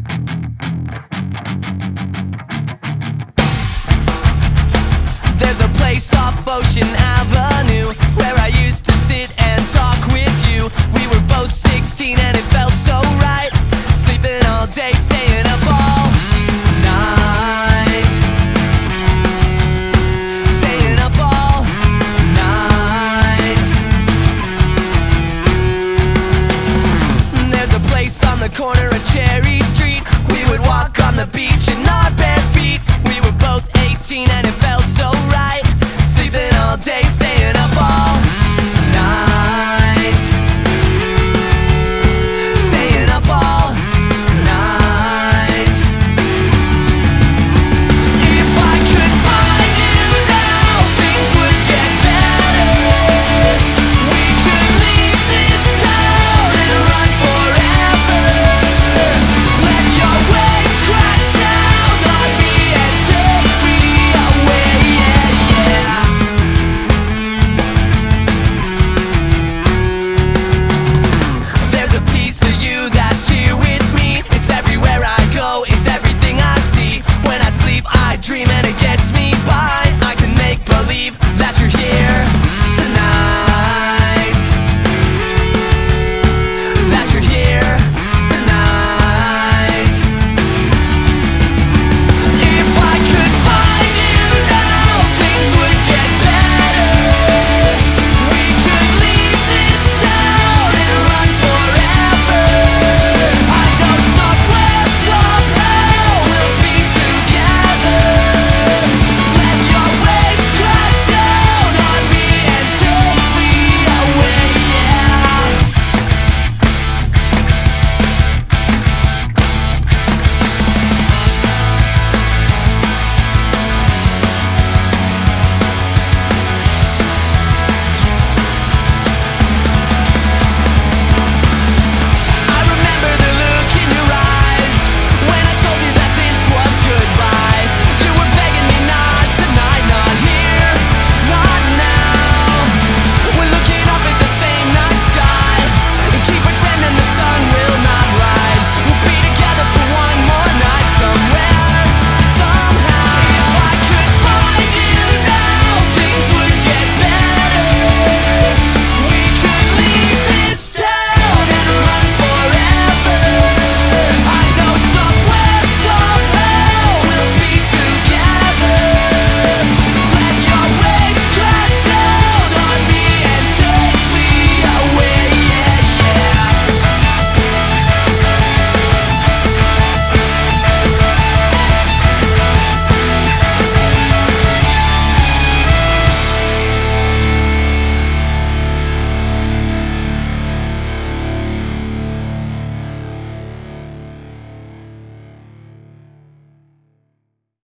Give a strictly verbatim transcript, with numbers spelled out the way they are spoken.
There's a place off Ocean Avenue where I used to sit and talk with you. We were both sixteen and it felt so right, sleeping all day, staying up all night, staying up all night. There's a place on the corner of Cherry Street. We would walk on the beach in our bare feet. We were both eighteen and it felt so right, sleeping all day,